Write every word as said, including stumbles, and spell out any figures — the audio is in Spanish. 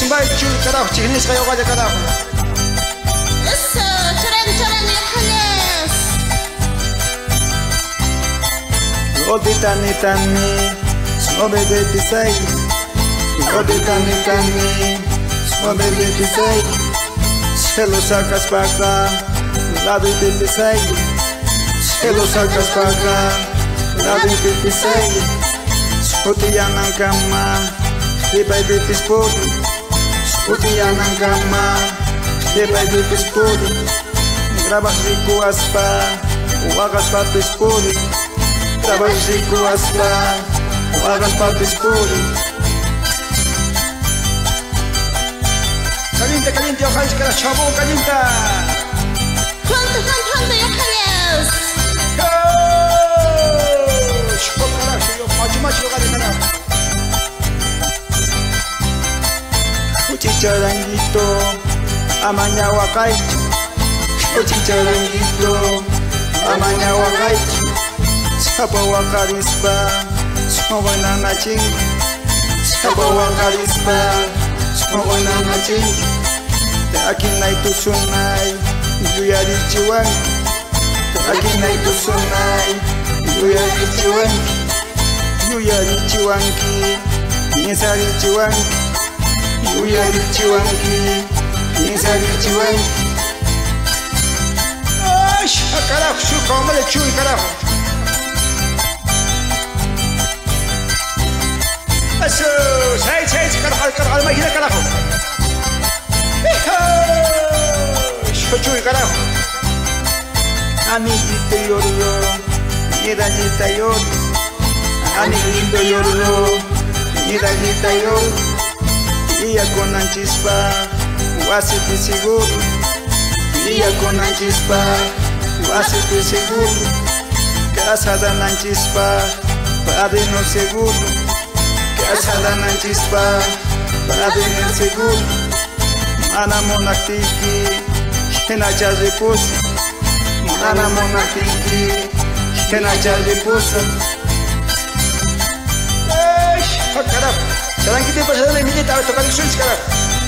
Chimba chuy carajo, chignis kayo kaya carajo. Eso, choran choran Yohanes. Odi tani tani, sobe de pisai. Odi tani tani, sobe de pisai. Chelo sacas paca, lado de pisai. Chelo sacas paca, lado de pisai. Sotiyan ang kama, iba'y di pispodi. Sotiyan ang kama, iba'y di pispodi. Grabas rico aspa, wagas pa pispodi. Grabas rico aspa, wagas pa pispodi. Caliente, caliente, Yohanes, que la chavo, caliente. Pronto, pronto, pronto Yohanes. Chupo carajo, yo macho macho kaya carajo. Chicharangito, amanya wakai. Chicharangito, amanya wakai. Sapa wakarispa, smogo na naching. Sapa wakarispa, smogo na naching. Te akin na ito sunay, yuyari chiwan. Te akin na ito sunay, yuyari chiwan. Yuyari chiwanki, yinsari chiwanki. Yuyari chiwanki, yinsari chiwanki. Ay, carajo, chu, como le chuy carajo. Eso, seis, seis, carajo, carajo, al máquina carajo. Hijo, chuy carajo. Amiguito yorro, medallita yorro. Amiguito yorro, medallita yorro. Ia con anchispa, wasiti seguro. Ia con anchispa, wasiti seguro. Casada nanchispa, padre no seguro. Casada nanchispa, padre no seguro. Mana monactiki, kena chaze posa. Mana monactiki, kena chaze posa. Ay, carajo. Sekarang kita pasal ini kita tocar el switch carajo.